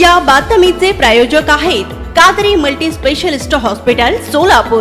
या बातमीचे प्रायोजक आहेत Qadri multi specialist hospital Solapur.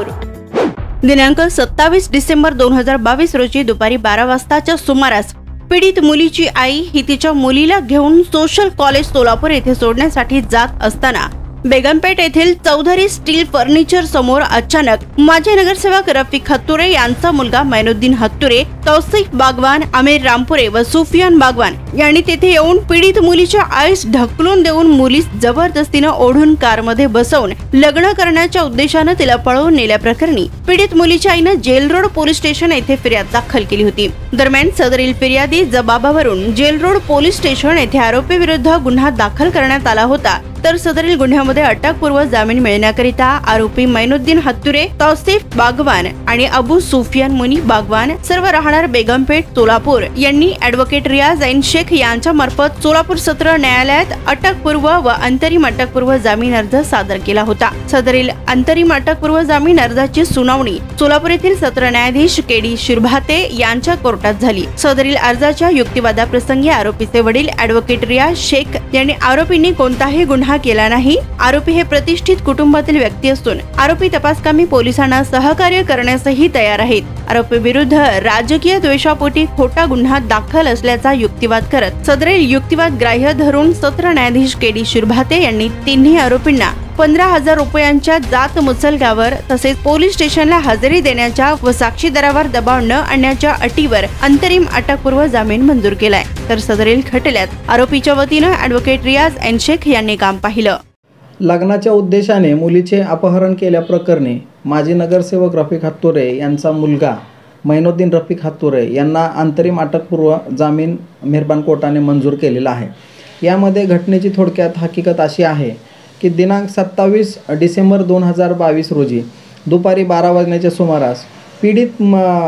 दिनांक 27 डिसेंबर 2022 रोजी दुपारी 12 वाजताच्या सुमारास पीडित मुलीची आई ही तिच्या मुलीला घेऊन सोशल कॉलेज सोलापूर येथे सोडण्यासाठी जात असताना बेगमपेठ येथील चौधरी स्टील फर्निचर समोर अचानक माजी नगरसेवक रफिक हत्तुरे यांचा मुलगा मैनुद्दीन हत्तुरे, तौसिफ बागवान, आमिर रामपुरे व सुफियान बागवान यांनी तेथे येऊन पीडित मुलीच्या आईस ढकलून देऊन मुलीस जबरदस्तीने ओढून कारमध्ये बसवून लग्न करण्याच्या उद्देशाने तिला पळवून नेल्याप्रकरणी पीडित मुलीच्या आईने जेल रोड पोलीस स्टेशन येथे फिर्याद दाखल केली होती। दरम्यान सदरील फिर्यादी जबाबावरून जेल रोड पोलीस स्टेशन येथे आरोपी विरुद्ध गुन्हा दाखल करण्यात आला होता। तर सदरील गुन्ह्यामध्ये अटकपूर्व जामीन मिळण्याकरिता आरोपी मैनुद्दीन हत्तुरे, तौसिफ बागवान आणि अबू सुफियान मुनी बागवान सर्व राहणार बेगमपेठ सोलापूर यांनी ॲडव्होकेट रियाज ऐन शेख यांच्या मार्फत सोलापूर सत्र न्यायालयात अटकपूर्व व अंतरिम अटकपूर्व जामीन अर्ज सादर केला होता। सदरील अंतरिम अटकपूर्व जामीन अर्जाची सुनावणी सोलापूर येथील सत्र न्यायाधीश के.डी. शिरभाते यांच्या कोर्टात झाली। सदरील अर्जाच्या युक्तिवादाप्रसंगी आरोपीचे वडील ॲडव्होकेट रियाज शेख यांनी आरोपींनी कोणताही गुन्हा केला नाही, आरोपी हे प्रतिष्ठित कुटुंबातील व्यक्ती असून आरोपी तपासकामी पोलिसांना सहकार्य करण्यासही तयार आहेत। आरोपी विरुद्ध राजकीय द्वेषापोटी खोटा गुन्हा दाखल असल्याचा युक्तिवाद करत सदरील युक्तिवाद ग्राह्य धरून सत्र न्यायाधीश के.डी. शिरभाते यांनी तिन्ही आरोपींना 15,000 रुपयांच्या जात मुचलक्यावर तसेच पोलीस स्टेशनला हजेरी देण्याच्या व साक्षीदारावर दबाव न आणण्याच्या अटीवर अंतरिम अटकपूर्व जामीन मंजूर केलाय। तर सदरील खटल्यात आरोपीच्या वतीने ॲडव्होकेट रियाज ऐन शेख यांनी काम पाहिलं। लग्नाच्या उद्देशाने मुलीचे अपहरण केल्याप्रकरणी माजी नगरसेवक रफिक हत्तुरे यांचा मुलगा मैनुद्दीन रफिक हत्तुरे यांना अंतरिम अटकपूर्व जामीन मेहरबान कोर्टाने मंजूर केलेला आहे। यामध्ये घटनेची थोडक्यात हकीकत अशी आहे की दिनांक 27 डिसेंबर 2022 रोजी दुपारी 12 वाजण्याच्या सुमारास पीडित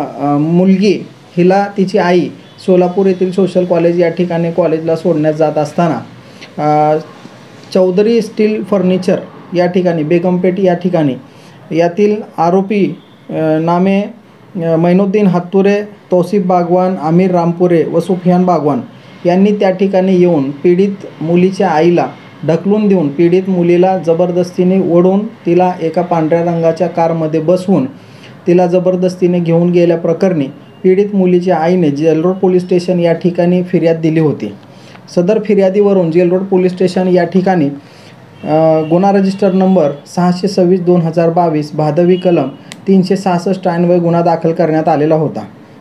मुलगी हिला तिची आई सोलापूर येथील सोशल कॉलेज या ठिकाणी कॉलेजला सोडण्यात जात असताना चौधरी स्टील फर्निचर या ठिकाणी बेगमपेठ या ठिकाणी यातील आरोपी नामे मैनुद्दीन हत्तुरे, तौसिफ बागवान, आमिर रामपुरे व सुफियान बागवान यांनी त्या ठिकाणी येऊन पीडित मुलीच्या आईला ढकलून देऊन पीडित मुलीला जबरदस्तीने ओढून तिला एका पांढऱ्या रंगाच्या कारमध्ये बसवून तिला जबरदस्तीने घेऊन गेल्या प्रकरणी पीडित मुलीच्या आईने जेल रोड पोलीस स्टेशन या ठिकाणी फिर्याद दिली होती। सदर फिर्यादीवरून जेल रोड पोलीस स्टेशन या ठिकाणी गुन्हा रजिस्टर नंबर 626/2022 भादवी कलम 366 अन्वये गुन्हा दाखल करण्यात आलेला होता।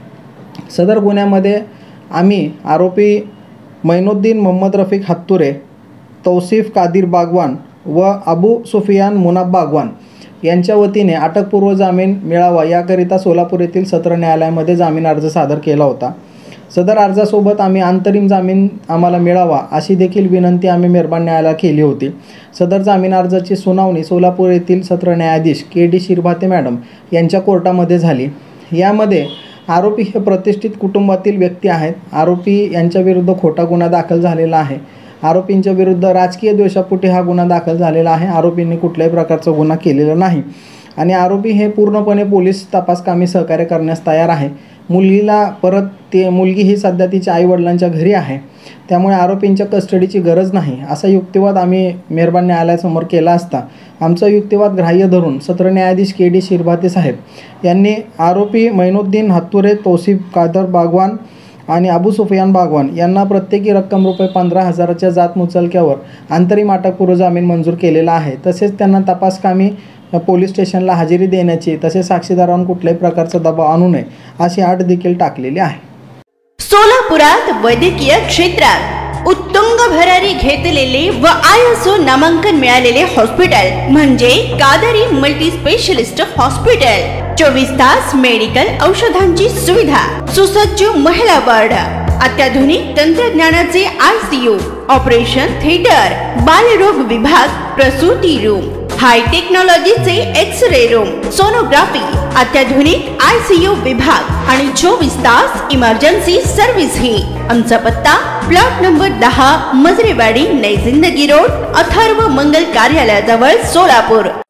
सदर गुन्ह्यामध्ये आम्ही आरोपी मैनुद्दीन मोहम्मद रफिक हत्तुरे, तौसिफ कादिर बागवान व अबू सुफियान मुनाब बागवान यांच्या वतीने अटकपूर्व जामीन मिळावा याकरिता सोलापूर येथील सत्र न्यायालयामध्ये जामीन अर्ज सादर केला होता। सदर अर्जासोबत आम्ही अंतरिम जामीन आम्हाला मिळावा अशी देखील विनंती आम्ही मेहरबान न्यायालयाला केली होती। सदर जामीन अर्जाची सुनावणी सोलापूर येथील सत्र न्यायाधीश के.डी. शिरभाते मॅडम यांच्या कोर्टामध्ये झाली। यामध्ये आरोपी हे प्रतिष्ठित कुटुंबातील व्यक्ती आहेत। आरोपी यांच्या विरुद्ध खोटा गुन्हा दाखल झालेला आहे। आरोपींच्या विरुद्ध राजकीय द्वेषापोटी हा गुन्हा दाखल झालेला आहे। आरोपींनी कुठल्याही प्रकारचा गुन्हा केलेला नाही आणि आरोपी हे पूर्णपणे पोलीस तपासकामी सहकार्य करण्यास तयार आहे। मुलीला परत मुलगी ही सध्या तिच्या आईवडिलांच्या घरी आहे, त्यामुळे आरोपींच्या कस्टडीची गरज नाही असा युक्तिवाद आम्ही मेहरबान न्यायालयासमोर केला असता आमचा युक्तिवाद ग्राह्य धरून सत्र न्यायाधीश के.डी. शिरभाते साहेब यांनी आरोपी मैनुद्दीन हत्तुरे, तौसिफ कादर बागवान आणि अबू सुफियान बागवान यांना प्रत्येकी रक्कम रुपये 15,000च्या जात मुचलक्यावर अंतरिम अटकपूर्व जामीन मंजूर केलेला आहे। तसेच त्यांना तपासकामी पोलीस स्टेशनला हजेरी देण्याची तसेच साक्षीदारांवर कुठल्याही प्रकारचा दबाव आणू नये अशी अट देखील टाकलेली आहे। सोलापुरात वैद्यकीय क्षेत्रात उत्तुंग भरारी घेतलेले व ISO नामांकन मिळालेले हॉस्पिटल म्हणजे कादरी मल्टी स्पेशलिस्ट हॉस्पिटल। 24 तास मेडिकल औषधांची सुविधा, सुसज्ज महिला वार्ड, अत्याधुनिक तंत्रज्ञानाचे ICU, ऑपरेशन थिएटर, बालरोग विभाग, प्रसूती रूम, हाय टेक्नॉलॉजीचे एक्स-रे रूम, सोनोग्राफी, अत्याधुनिक ICU विभाग आणि 24 तास इमर्जन्सी सर्व्हिस ही। आमचा पत्ता प्लॉट नंबर 10 मजरेवाडी, नई जिंदगी रोड, अथर्व मंगल कार्यालयाजवळ सोलापूर।